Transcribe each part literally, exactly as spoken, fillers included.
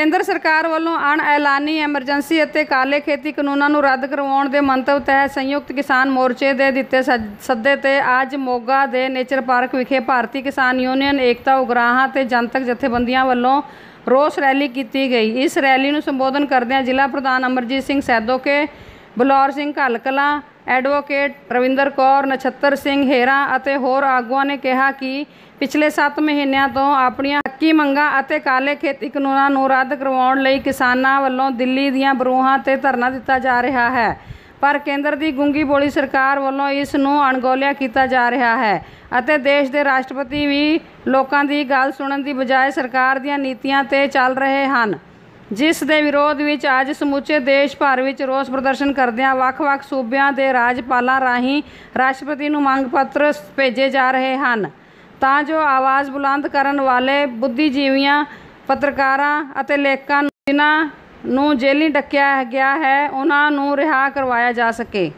ਕੇਂਦਰ ਸਰਕਾਰ ਵੱਲੋਂ ਅਣ ਐਲਾਨੀ ਐਮਰਜੈਂਸੀ ਅਤੇ ਕਾਲੇ ਖੇਤੀ ਕਾਨੂੰਨਾਂ ਨੂੰ ਰੱਦ ਕਰਵਾਉਣ ਦੇ ਮੰਤਵ ਤਹਿਤ ਸੰਯੁਕਤ ਕਿਸਾਨ ਮੋਰਚੇ ਦੇ ਦਿੱਤੇ ਸੱਦੇ ਤੇ ਅੱਜ ਮੋਗਾ ਦੇ ਨੇਚਰ ਪਾਰਕ ਵਿਖੇ ਭਾਰਤੀ ਕਿਸਾਨ ਯੂਨੀਅਨ ਏਕਤਾ ਉਗਰਾਹਾਂ ਤੇ ਜਨਤਕ ਜਥੇਬੰਦੀਆਂ ਵੱਲੋਂ ਰੋਸ ਰੈਲੀ ਕੀਤੀ ਗਈ। ਇਸ ਰੈਲੀ ਨੂੰ ਸੰਬੋਧਨ ਕਰਦਿਆਂ ਜ਼ਿਲ੍ਹਾ ਪ੍ਰਧਾਨ ਅਮਰਜੀਤ ਸਿੰਘ ਸੈਦੋਕੇ, ਬਲੌਰ ਸਿੰਘ ਘੱਲ ਕਲਾਂ, ਐਡਵੋਕੇਟ ਰਵਿੰਦਰ ਕੌਰ, ਨਛੱਤਰ ਸਿੰਘ ਹੇਰਾ ਅਤੇ ਹੋਰ ਆਗੂਆਂ ਨੇ ਕਿਹਾ ਕਿ ਪਿਛਲੇ ਸੱਤ ਮਹੀਨਿਆਂ ਤੋਂ ਆਪਣੀਆਂ ਹੱਕੀ ਮੰਗਾਂ ਅਤੇ ਕਾਲੇ ਖੇਤੀ ਕਾਨੂੰਨਾਂ ਨੂੰ ਰੱਦ ਕਰਵਾਉਣ ਲਈ ਕਿਸਾਨਾਂ ਵੱਲੋਂ ਦਿੱਲੀ ਦੀਆਂ ਬਰੂਹਾਂ 'ਤੇ ਧਰਨਾ ਦਿੱਤਾ ਜਾ ਰਿਹਾ ਹੈ, ਪਰ ਕੇਂਦਰ ਦੀ ਗੂੰਗੀ ਬੋਲੀ ਸਰਕਾਰ ਵੱਲੋਂ ਇਸ ਨੂੰ ਅਣਗੌਲਿਆ ਕੀਤਾ ਜਾ ਰਿਹਾ ਹੈ ਅਤੇ ਦੇਸ਼ ਦੇ ਰਾਸ਼ਟਰਪਤੀ ਵੀ ਲੋਕਾਂ ਦੀ ਗੱਲ ਸੁਣਨ ਦੀ ਬਜਾਏ ਸਰਕਾਰ ਦੀਆਂ ਨੀਤੀਆਂ 'ਤੇ ਚੱਲ ਰਹੇ ਹਨ, ਜਿਸ ਦੇ ਵਿਰੋਧ ਵਿੱਚ ਅੱਜ ਸਮੁੱਚੇ ਦੇਸ਼ ਭਰ ਵਿੱਚ ਰੋਸ ਪ੍ਰਦਰਸ਼ਨ ਕਰਦਿਆਂ ਵੱਖ-ਵੱਖ ਸੂਬਿਆਂ ਦੇ ਰਾਜਪਾਲਾਂ ਰਾਹੀਂ ਰਾਸ਼ਟਰਪਤੀ ਨੂੰ ਮੰਗ ਪੱਤਰ ਭੇਜੇ ਜਾ ਰਹੇ ਹਨ ਤਾਂ ਜੋ ਆਵਾਜ਼ ਬੁਲੰਦ ਕਰਨ ਵਾਲੇ ਬੁੱਧੀਜੀਵੀਆਂ, ਪੱਤਰਕਾਰਾਂ ਅਤੇ ਲੇਖਕਾਂ ਨੂੰ ਜਿਨ੍ਹਾਂ ਨੂੰ ਜੇਲ੍ਹੀਂ ਡੱਕਿਆ ਗਿਆ ਹੈ ਉਹਨਾਂ ਨੂੰ ਰਿਹਾ ਕਰਵਾਇਆ ਜਾ ਸਕੇ।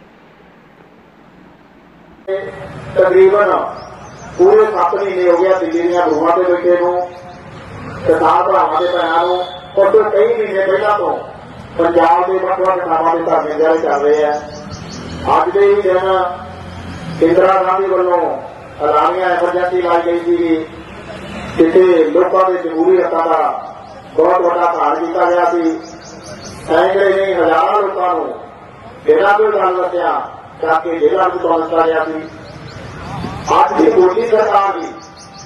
ਤਕਰੀਬਨ ਪੂਰੇ ਸੱਤ ਮਹੀਨੇ ਹੋ ਗਿਆ ਦਿੱਲੀ ਦੀਆਂ ਬਰੂਹਾਂ ਤੇ ਬੈਠੇ ਨੂੰ, ਕਿਸਾਨ ਭਰਾਵਾਂ ਦੇ ਭੈਣਾਂ ਨੂੰ। और तो कई महीने पहला तो पंजाब के ਵੱਖ-ਵੱਖ ਥਾਵਾਂ ਦੇ ਧਰਨੇ ਜਾਰੀ ਚੱਲ ਰਹੇ ਆ। ਅੱਜ ਦੇ ਹੀ ਦਿਨ ਇੰਦਰਾ ਗਾਂਧੀ ਵੱਲੋਂ ਐਲਾਨੀਆਂ ਐਮਰਜੈਂਸੀ ਲਾਈ ਗਈ ਸੀ, ਜਿੱਥੇ ਲੋਕਾਂ ਦੇ ਜਮਹੂਰੀ ਹੱਕਾਂ ਦਾ ਬਹੁਤ ਵੱਡਾ ਘਾਣ ਕੀਤਾ ਗਿਆ ਸੀ। ਸੈਂਕੜੇ ਨਹੀਂ ਹਜ਼ਾਰਾਂ ਲੋਕਾਂ ਨੂੰ ਬਿਨਾਂ ਕੋਈ ਗੱਲ ਦੱਸਿਆ ਚੱਕ ਕੇ ਜੇਲ੍ਹਾਂ ਵਿੱਚ ਪਾ ਦਿੱਤਾ ਗਿਆ ਸੀ। ਅੱਜ ਦੀ ਮੋਦੀ ਸਰਕਾਰ ਦੀ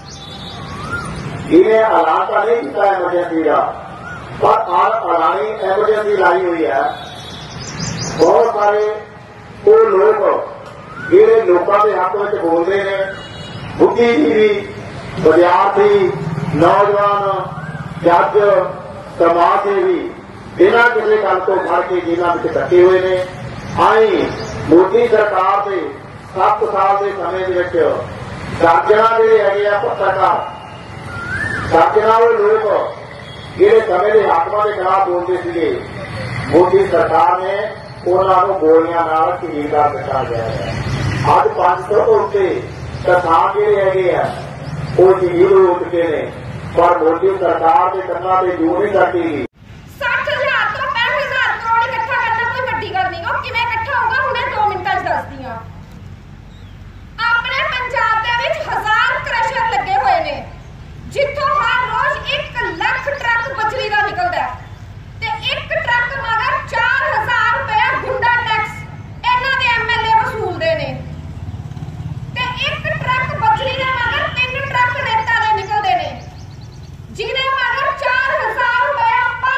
ਇਹਨੇ ਐਲਾਨ ਤਾਂ ਨਹੀਂ ਕੀਤਾ ਐਮਰਜੈਂਸੀ ਦਾ, पर आज अलानी एमरजेंसी लाई हुई है। बहुत सारे वो लोग ਜਿਹੜੇ ਲੋਕਾਂ ਦੇ ਹੱਕ ਵਿੱਚ ਬੋਲਦੇ ਨੇ, ਬੁੱਧੀਜੀਵੀ, ਵਿਦਿਆਰਥੀ, ਨੌਜਵਾਨ, ਜੱਜ, ਸਮਾਜ ਸੇਵੀ, ਬਿਨਾਂ ਕਿਸੇ ਗੱਲ ਤੋਂ ਫੜ ਕੇ ਜੇਲ੍ਹਾਂ ਵਿੱਚ ਡੱਕੇ ਹੋਏ ਨੇ। ਆਈ ਮੋਦੀ ਸਰਕਾਰ ਦੇ ਸੱਤ ਸਾਲ ਦੇ ਸਮੇਂ ਦੇ ਵਿੱਚ ਦਰਜਨਾਂ ਜਿਹੜੇ ਹੈਗੇ ਆ ਪੱਤਰਕਾਰ, ਦਰਜਨਾਂ ਉਹ ਲੋਕ ਜਿਹੜੇ ਸਮੇਂ ਦੇ ਹਾਕਮਾਂ ਦੇ ਖਿਲਾਫ ਬੋਲਦੇ ਸੀਗੇ, ਮੋਦੀ ਸਰਕਾਰ ਨੇ ਉਹਨਾਂ ਨੂੰ ਗੋਲੀਆਂ ਨਾਲ ਸ਼ਹੀਦ ਕਰ ਦਿੱਤਾ ਗਿਆ ਹੈ। ਅੱਜ ਪੰਜ ਸੌ ਤੋਂ ਉੱਤੇ ਕਿਸਾਨ ਜਿਹੜੇ ਹੈਗੇ ਆ ਉਹ ਸ਼ਹੀਦ ਹੋ ਚੁੱਕੇ ਨੇ, ਪਰ ਮੋਦੀ ਸਰਕਾਰ ਦੇ ਕੰਨਾਂ ਤੇ ਜੂੰ ਨਹੀਂ ਕੱਟੀ। ਸੱਠ ਹਜ਼ਾਰ ਤੋਂ ਪੈਂਹਠ ਹਜ਼ਾਰ ਕਰੋੜ ਇਕੱਠਾ ਕਰਨਾ ਕੋਈ ਵੱਡੀ ਗੱਲ ਨਹੀਂ। ਉਹ ਕਿਵੇਂ ਇਕੱਠਾ ਹੋਊਗਾ ਹੁਣੇ ਦੋ ਮਿੰਟਾਂ 'ਚ ਦੱਸਦੀ ਹਾਂ। ਆਪਣੇ ਪੰਜਾਬ ਦੇ ਵਿੱਚ ਹਜ਼ਾਰ ਕ੍ਰਸ਼ਰ ਲੱਗੇ ਹੋਏ ਨੇ, ਜਿੱਥੋਂ ਹਰ ਰੋਜ਼ ਇੱਕ ਲੱਖ ਟਰੱਕ ਬਜਰੀ ਦਾ ਨਿਕਲਦਾ ਤੇ ਇੱਕ ਟਰੱਕ ਮਗਰ ਚਾਰ ਹਜ਼ਾਰ ਰੁਪਏ ਗੁੰਡਾ ਟੈਕਸ ਇਹਨਾਂ ਦੇ ਐਮਐਲਏ ਵਸੂਲਦੇ ਨੇ ਤੇ ਇੱਕ ਟਰੱਕ ਬਜਰੀ ਦੇ ਮਗਰ ਤਿੰਨ ਟਰੱਕ ਰੇਤਾ ਦੇ ਨਿਕਲਦੇ ਨੇ, ਜਿਹਦੇ ਮਗਰ ਚਾਰ ਹਜ਼ਾਰ ਰੁਪਏ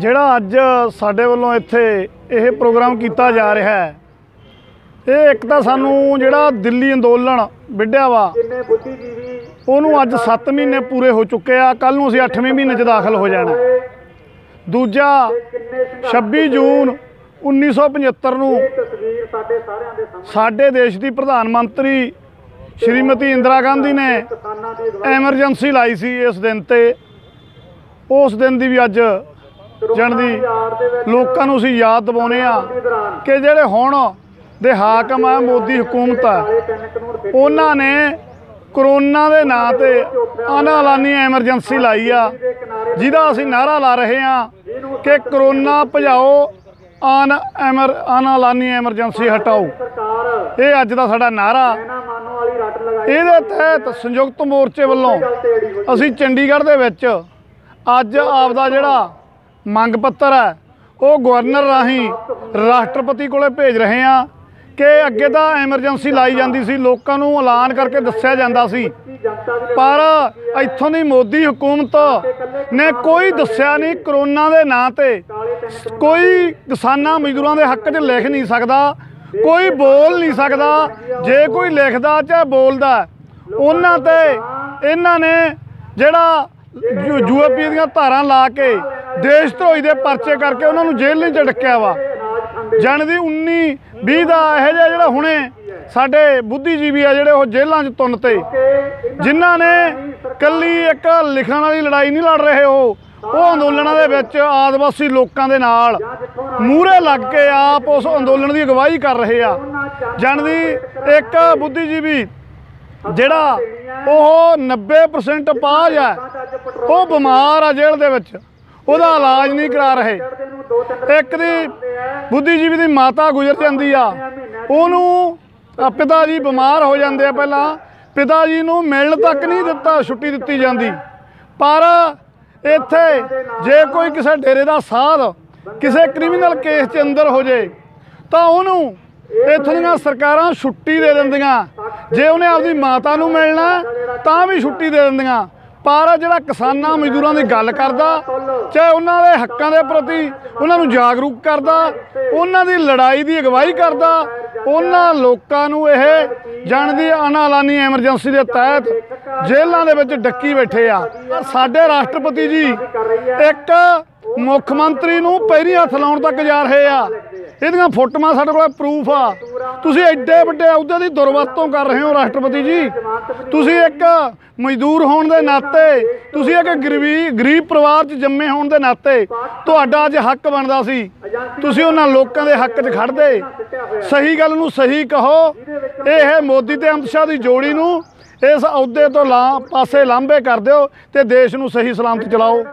ਜਿਹੜਾ ਅੱਜ ਸਾਡੇ ਵੱਲੋਂ ਇੱਥੇ ਇਹ ਪ੍ਰੋਗਰਾਮ ਕੀਤਾ ਜਾ ਰਿਹਾ ਹੈ, ਇਹ ਇੱਕ ਤਾਂ ਸਾਨੂੰ ਜਿਹੜਾ ਦਿੱਲੀ ਅੰਦੋਲਨ ਵਿੱਢਿਆ ਵਾ ਉਹਨੂੰ ਅੱਜ ਸੱਤ ਮਹੀਨੇ ਪੂਰੇ ਹੋ ਚੁੱਕੇ ਆ। ਕੱਲ੍ਹ ਨੂੰ ਅਸੀਂ ਅੱਠਵੇਂ ਮਹੀਨੇ 'ਚ ਦਾਖਲ ਹੋ ਜਾਣਾ। ਦੂਜਾ ਛੱਬੀ ਜੂਨ ਉੱਨੀ ਸੌ ਪਝੱਤਰ ਨੂੰ ਸਾਡੇ ਦੇਸ਼ ਦੀ ਪ੍ਰਧਾਨ ਮੰਤਰੀ ਸ਼੍ਰੀਮਤੀ ਇੰਦਰਾ ਗਾਂਧੀ ਨੇ ਐਮਰਜੈਂਸੀ ਲਾਈ ਸੀ ਇਸ ਦਿਨ ਤੇ। ਉਸ ਦਿਨ ਦੀ ਵੀ ਅੱਜ ਜਣ ਦੀ ਲੋਕਾਂ ਨੂੰ ਅਸੀਂ ਯਾਦ ਦਿਵਾਉਂਦੇ ਆ ਕਿ ਜਿਹੜੇ ਹੁਣ ਦੇ ਹਾਕਮ ਆ, ਮੋਦੀ ਹੁਕੂਮਤ ਆ, ਉਹਨਾਂ ਨੇ ਕਰੋਨਾ ਦੇ ਨਾਂ ਤੇ ਅਣਐਲਾਨੀ ਐਮਰਜੈਂਸੀ ਲਾਈ ਆ, ਜਿਹਦਾ ਅਸੀਂ ਨਾਅਰਾ ਲਾ ਰਹੇ ਹਾਂ ਕਿ ਕਰੋਨਾ ਭਜਾਓ, ਅਨ ਐਮਰ ਅਣਐਲਾਨੀ ਐਮਰਜੈਂਸੀ ਹਟਾਓ। ਇਹ ਅੱਜ ਦਾ ਸਾਡਾ ਨਾਅਰਾ। ਇਹਦੇ ਤਹਿਤ ਸੰਯੁਕਤ ਮੋਰਚੇ ਵੱਲੋਂ ਅਸੀਂ ਚੰਡੀਗੜ੍ਹ ਦੇ ਵਿੱਚ ਅੱਜ ਆਪਦਾ ਜਿਹੜਾ ਮੰਗ ਪੱਤਰ ਹੈ ਉਹ ਗਵਰਨਰ ਰਾਹੀਂ ਰਾਸ਼ਟਰਪਤੀ ਕੋਲੇ ਭੇਜ ਰਹੇ ਹਾਂ ਕਿ ਅੱਗੇ ਤਾਂ ਐਮਰਜੈਂਸੀ ਲਾਈ ਜਾਂਦੀ ਸੀ, ਲੋਕਾਂ ਨੂੰ ਐਲਾਨ ਕਰਕੇ ਦੱਸਿਆ ਜਾਂਦਾ ਸੀ, ਪਰ ਇੱਥੋਂ ਦੀ ਮੋਦੀ ਹੁਕੂਮਤ ਨੇ ਕੋਈ ਦੱਸਿਆ ਨਹੀਂ। ਕਰੋਨਾ ਦੇ ਨਾਂ ਤੇ ਕੋਈ ਕਿਸਾਨਾਂ ਮਜ਼ਦੂਰਾਂ ਦੇ ਹੱਕ 'ਚ ਲਿਖ ਨਹੀਂ ਸਕਦਾ, ਕੋਈ ਬੋਲ ਨਹੀਂ ਸਕਦਾ। ਜੇ ਕੋਈ ਲਿਖਦਾ ਚਾਹੇ ਬੋਲਦਾ, ਉਹਨਾਂ ਤੇ ਇਹਨਾਂ ਨੇ ਜਿਹੜਾ ਯੂ ਏ ਪੀ ਦੀਆਂ ਧਾਰਾਂ ਲਾ ਕੇ ਦੇਸ਼ ਧਰੋਹੀ ਦੇ ਪਰਚੇ ਕਰਕੇ ਉਹਨਾਂ ਨੂੰ ਜੇਲ੍ਹ 'ਚ ਡੱਕਿਆ ਵਾ। ਜਣ ਦੀ ਉੱਨੀ ਵੀਹ ਦਾ ਇਹੋ ਜਿਹਾ ਜਿਹੜਾ ਹੁਣੇ ਸਾਡੇ ਬੁੱਧੀਜੀਵੀ ਆ ਜਿਹੜੇ ਉਹ ਜੇਲ੍ਹਾਂ 'ਚ ਤੁੰਨ ਤੇ, ਜਿਨ੍ਹਾਂ ਨੇ ਇਕੱਲੀ ਇੱਕ ਲਿਖਣ ਵਾਲੀ ਲੜਾਈ ਨਹੀਂ ਲੜ ਰਹੇ, ਉਹ ਉਹ ਅੰਦੋਲਨਾਂ ਦੇ ਵਿੱਚ ਆਦਿਵਾਸੀ ਲੋਕਾਂ ਦੇ ਨਾਲ ਮੂਹਰੇ ਲੱਗ ਕੇ ਆਪ ਉਸ ਅੰਦੋਲਨ ਦੀ ਅਗਵਾਈ ਕਰ ਰਹੇ ਆ। ਜਣ ਦੀ ਇੱਕ ਬੁੱਧੀਜੀਵੀ ਜਿਹੜਾ ਉਹ ਨੱਬੇ ਪਰਸੈਂਟ ਪਾਜ ਹੈ, ਉਹ ਬਿਮਾਰ ਆ ਜੇਲ੍ਹ ਦੇ ਵਿੱਚ, ਉਹਦਾ ਇਲਾਜ ਨਹੀਂ ਕਰਾ ਰਹੇ। ਇੱਕ ਦੀ ਬੁੱਧੀਜੀਵੀ ਦੀ ਮਾਤਾ ਗੁਜ਼ਰ ਜਾਂਦੀ ਆ, ਉਹਨੂੰ ਪਿਤਾ ਜੀ ਬਿਮਾਰ ਹੋ ਜਾਂਦੇ ਆ, ਪਹਿਲਾਂ ਪਿਤਾ ਜੀ ਨੂੰ ਮਿਲਣ ਤੱਕ ਨਹੀਂ ਦਿੱਤਾ, ਛੁੱਟੀ ਦਿੱਤੀ ਜਾਂਦੀ। ਪਰ ਇੱਥੇ ਜੇ ਕੋਈ ਕਿਸੇ ਡੇਰੇ ਦਾ ਸਾਧ ਕਿਸੇ ਕ੍ਰਿਮੀਨਲ ਕੇਸ 'ਚ ਅੰਦਰ ਹੋ ਜੇ ਤਾਂ ਉਹਨੂੰ ਇੱਥੋਂ ਦੀਆਂ ਸਰਕਾਰਾਂ ਛੁੱਟੀ ਦੇ ਦਿੰਦੀਆਂ। ਜੇ ਉਹਨੇ ਆਪਦੀ ਮਾਤਾ ਨੂੰ ਮਿਲਣਾ ਤਾਂ ਵੀ ਛੁੱਟੀ ਦੇ ਦਿੰਦੀਆਂ। ਪਰ ਜਿਹੜਾ ਕਿਸਾਨਾਂ ਮਜ਼ਦੂਰਾਂ ਦੀ ਗੱਲ ਕਰਦਾ, ਚਾਹੇ ਉਹਨਾਂ ਦੇ ਹੱਕਾਂ ਦੇ ਪ੍ਰਤੀ ਉਹਨਾਂ ਨੂੰ ਜਾਗਰੂਕ ਕਰਦਾ, ਉਹਨਾਂ ਦੀ ਲੜਾਈ ਦੀ ਅਗਵਾਈ ਕਰਦਾ, ਉਹਨਾਂ ਲੋਕਾਂ ਨੂੰ ਇਹ ਜਾਣਦੀ ਅਣਐਲਾਨੀ ਐਮਰਜੈਂਸੀ ਦੇ ਤਹਿਤ ਜੇਲ੍ਹਾਂ ਦੇ ਵਿੱਚ ਡੱਕੀ ਬੈਠੇ ਆ। ਸਾਡੇ ਰਾਸ਼ਟਰਪਤੀ ਜੀ ਇੱਕ ਮੁੱਖ ਮੰਤਰੀ ਨੂੰ ਪੈਰੀਂ ਹੱਥ ਲਾਉਣ ਤੱਕ ਜਾ ਰਹੇ ਆ। ਇਹਦੀਆਂ ਫੋਟੋਆਂ ਸਾਡੇ ਕੋਲ ਪ੍ਰੂਫ ਆ। ਤੁਸੀਂ ਐਡੇ ਵੱਡੇ ਅਹੁਦੇ ਦੀ ਦੁਰਵਰਤੋਂ ਕਰ ਰਹੇ ਹੋ ਰਾਸ਼ਟਰਪਤੀ ਜੀ। ਤੁਸੀਂ ਇੱਕ ਮਜ਼ਦੂਰ ਹੋਣ ਦੇ ਨਾਤੇ, ਤੁਸੀਂ ਇੱਕ ਗਰੀਬੀ ਗਰੀਬ ਪਰਿਵਾਰ 'ਚ ਜੰਮੇ ਹੋਣ ਦੇ ਨਾਤੇ ਤੁਹਾਡਾ ਅੱਜ ਹੱਕ ਬਣਦਾ ਸੀ, ਤੁਸੀਂ ਉਹਨਾਂ ਲੋਕਾਂ ਦੇ ਹੱਕ 'ਚ ਖੜਦੇ। ਸਹੀ ਗੱਲ ਨੂੰ ਸਹੀ ਕਹੋ। ਇਹ ਮੋਦੀ ਤੇ ਅਮਿਤ ਸ਼ਾਹ ਦੀ ਜੋੜੀ ਨੂੰ ਇਸ ਅਹੁਦੇ ਤੋਂ ਲਾ ਪਾਸੇ ਲਾਂਭੇ ਕਰ ਦਿਓ ਤੇ ਦੇਸ਼ ਨੂੰ ਸਹੀ ਸਲਾਮਤ ਚਲਾਓ।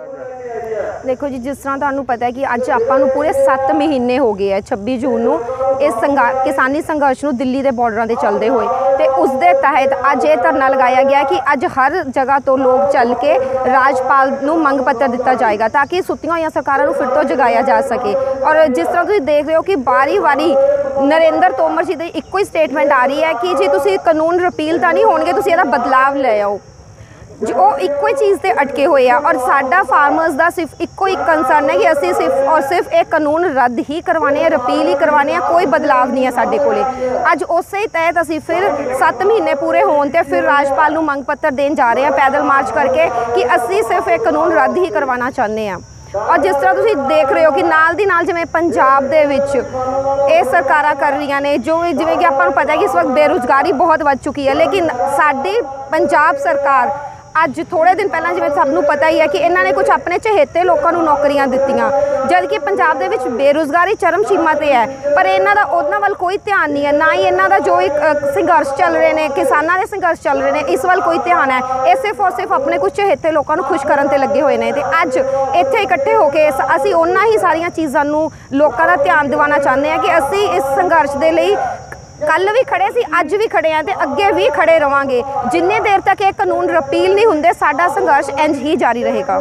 देखो जी, जिस तरह तुहानू पता है कि अज आपां नू पूरे सत्त महीने हो गए है छब्बी जून नू इस संघा किसानी संघर्ष नू दिल्ली के बॉर्डर से चलते हुए, तो उस दे तहत अज ये धरना लगाया गया कि अज हर जगह तो लोग चल के राजपाल नू मंग पत्र दिता जाएगा ताकि सुत्तियां होईयां सरकारां नू फिर तो जगाया जा सके। और जिस तरह तुसीं देख रहे हो कि बारी बारी नरेंद्र तोमर जी की इक्को ही स्टेटमेंट आ रही है कि जे तुसीं कानून रिपील तो नहीं होणगे, तुसीं इहदा बदलाव ले आओ। जो इक्को ही चीज़ से अटके हुए हैं और साडा फार्मर्स का सिर्फ इक्को ही कंसर्न है कि असी सिर्फ और सिर्फ एक कानून रद्द ही करवाने हैं, रिपील ही करवाने हैं, कोई बदलाव नहीं है साडे कोले। अज उस ही तहत असी फिर सत्त महीने पूरे होने ते फिर राजपाल नू मंग पत्र देन जा रहे हैं पैदल मार्च करके कि असी सिर्फ एक कानून रद्द ही करवाना चाहते हैं। और जिस तरह तुसीं देख रहे हो कि नाल दी नाल जिवें पंजाब दे विच ये सरकारां कर रही ने, जो जिवें कि आपां नूं पता है कि इस वक्त बेरोज़गारी बहुत वध चुकी है, लेकिन साडी पंजाब सरकार अज थोड़े दिन पहला जिवें सबनूं पता ही है कि इन्होंने कुछ अपने चहेते लोगों को नौकरियां दित्तियां, जबकि पंजाब दे विच बेरोज़गारी चरम सीमा ते है, पर इन्हां दा उन्हां वल कोई ध्यान नहीं है, ना ही इन्हां दा जो एक संघर्ष चल रहे हैं, किसानां दे संघर्ष चल रहे हैं, इस वल कोई ध्यान है। ये सिर्फ और सिर्फ अपने कुछ चहेते लोगों को खुश करन ते लगे हुए हैं। ते अज इत्थे इकट्ठे होकर असीं उन्हां ही सारियां चीज़ां नूं लोकां दा ध्यान दिवाना चाहते हैं कि असीं इस संघर्ष दे लई कल भी खड़े सी, अज भी खड़े हैं, तो अगे भी खड़े रवांगे। जिन्नी देर तक ये कानून रिपील नहीं होंदे साडा संघर्ष इंज ही जारी रहेगा।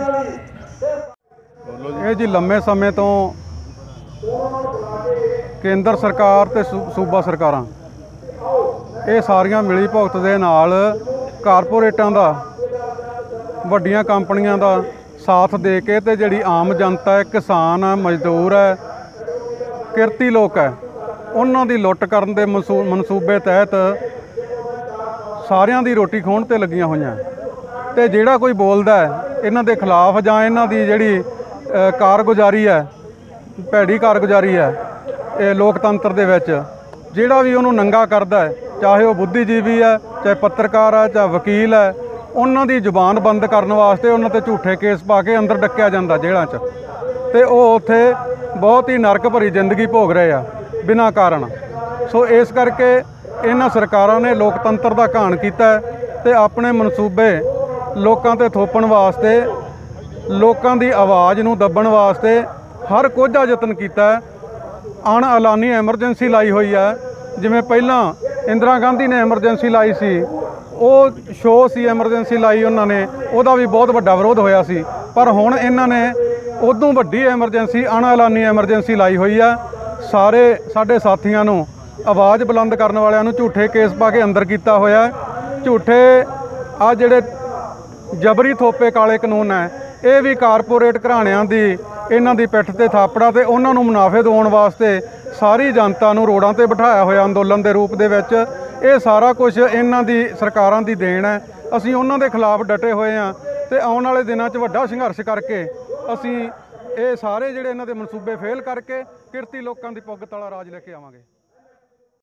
ये जी लंबे समय तो केंद्र सरकार ते सूबा सरकारां ये सारियां मिली भुगत दे नाल कारपोरेटां दा, वड्डियां कंपनियां दा ਸਾਥ ਦੇ ਕੇ ਤੇ ਜਿਹੜੀ ਆਮ ਜਨਤਾ ਹੈ, ਕਿਸਾਨ ਹੈ, ਮਜ਼ਦੂਰ ਹੈ, ਕਿਰਤੀ ਲੋਕ ਹੈ, ਉਹਨਾਂ ਦੀ ਲੁੱਟ ਕਰਨ ਦੇ ਮਨਸੂ ਮਨਸੂਬੇ ਤਹਿਤ ਸਾਰਿਆਂ ਦੀ ਰੋਟੀ ਖੋਹਣ ਤੇ ਲੱਗੀਆਂ ਹੋਈਆਂ। ਤੇ ਜਿਹੜਾ ਕੋਈ ਬੋਲਦਾ ਹੈ ਇਹਨਾਂ ਦੇ ਖਿਲਾਫ ਜਾਂ ਇਹਨਾਂ ਦੀ ਜਿਹੜੀ ਅ, ਕਾਰਗੁਜ਼ਾਰੀ ਹੈ, ਭੈੜੀ ਕਾਰਗੁਜ਼ਾਰੀ ਹੈ ਇਹ ਲੋਕਤੰਤਰ ਦੇ ਵਿੱਚ, ਜਿਹੜਾ ਵੀ ਉਹਨੂੰ ਨੰਗਾ ਕਰਦਾ ਹੈ, ਚਾਹੇ ਉਹ ਬੁੱਧੀਜੀਵੀ ਹੈ, ਚਾਹੇ ਪੱਤਰਕਾਰ ਹੈ, ਚਾਹੇ ਵਕੀਲ ਹੈ, ਉਹਨਾਂ ਦੀ ਜ਼ੁਬਾਨ ਬੰਦ ਕਰਨ ਵਾਸਤੇ ਉਹਨਾਂ ਤੇ ਝੂਠੇ ਕੇਸ ਪਾ ਕੇ ਅੰਦਰ ਡੱਕਿਆ ਜਾਂਦਾ ਜੇਲ੍ਹਾਂ 'ਚ, ਤੇ ਉਹ ਉੱਥੇ ਬਹੁਤ ਹੀ ਨਰਕ ਭਰੀ ਜ਼ਿੰਦਗੀ ਭੋਗ ਰਹੇ ਆ ਬਿਨਾਂ ਕਾਰਨ। ਸੋ ਇਸ ਕਰਕੇ ਇਹਨਾਂ ਸਰਕਾਰਾਂ ਨੇ ਲੋਕਤੰਤਰ ਦਾ ਘਾਣ ਕੀਤਾ ਤੇ ਆਪਣੇ ਮਨਸੂਬੇ ਲੋਕਾਂ ਤੇ ਥੋਪਣ ਵਾਸਤੇ, ਲੋਕਾਂ ਦੀ ਆਵਾਜ਼ ਨੂੰ ਦੱਬਣ ਵਾਸਤੇ ਹਰ ਕੋਝਾ ਯਤਨ ਕੀਤਾ। ਅਣ ਐਲਾਨੀ ਐਮਰਜੈਂਸੀ ਲਾਈ ਹੋਈ ਹੈ। ਜਿਵੇਂ ਪਹਿਲਾਂ ਇੰਦਰਾ ਗਾਂਧੀ ਨੇ ਐਮਰਜੈਂਸੀ ਲਾਈ ਸੀ, ਉਹ ਸ਼ੋਅ ਸੀ ਐਮਰਜੈਂਸੀ ਲਾਈ ਉਹਨਾਂ ਨੇ, ਉਹਦਾ ਵੀ ਬਹੁਤ ਵੱਡਾ ਵਿਰੋਧ ਹੋਇਆ ਸੀ। ਪਰ ਹੁਣ ਇਹਨਾਂ ਨੇ ਉਦੋਂ ਵੱਡੀ ਐਮਰਜੈਂਸੀ, ਅਣ ਐਲਾਨੀ ਐਮਰਜੈਂਸੀ ਲਾਈ ਹੋਈ ਆ। ਸਾਰੇ ਸਾਡੇ ਸਾਥੀਆਂ ਨੂੰ, ਆਵਾਜ਼ ਬੁਲੰਦ ਕਰਨ ਵਾਲਿਆਂ ਨੂੰ ਝੂਠੇ ਕੇਸ ਪਾ ਕੇ ਅੰਦਰ ਕੀਤਾ ਹੋਇਆ। ਝੂਠੇ ਆ ਜਿਹੜੇ ਜਬਰੀ ਥੋਪੇ ਕਾਲੇ ਕਾਨੂੰਨ ਹੈ, ਇਹ ਵੀ ਕਾਰਪੋਰੇਟ ਘਰਾਣਿਆਂ ਦੀ, ਇਹਨਾਂ ਦੀ ਪਿੱਠ ਤੇ ਥਾਪੜਾ ਤੇ ਉਹਨਾਂ ਨੂੰ ਮੁਨਾਫੇ ਦਿਵਾਉਣ ਵਾਸਤੇ ਸਾਰੀ ਜਨਤਾ ਨੂੰ ਰੋਡਾਂ ਤੇ ਬਿਠਾਇਆ ਹੋਇਆ ਅੰਦੋਲਨ ਦੇ ਰੂਪ ਦੇ ਵਿੱਚ। ਇਹ ਸਾਰਾ ਕੁਝ ਇਹਨਾਂ ਦੀ ਸਰਕਾਰਾਂ ਦੀ ਦੇਣ ਹੈ। ਅਸੀਂ ਉਹਨਾਂ ਦੇ ਖਿਲਾਫ ਡਟੇ ਹੋਏ ਹਾਂ ਤੇ ਆਉਣ ਵਾਲੇ ਦਿਨਾਂ 'ਚ ਵੱਡਾ ਸੰਘਰਸ਼ ਕਰਕੇ ਅਸੀਂ ਇਹ ਸਾਰੇ ਜਿਹੜੇ ਇਹਨਾਂ ਦੇ ਮਨਸੂਬੇ ਫੇਲ ਕਰਕੇ ਕਿਰਤੀ ਲੋਕਾਂ ਦੀ ਪੁੱਗ ਤਲਾ ਰਾਜ ਲੈ ਕੇ ਆਵਾਂਗੇ।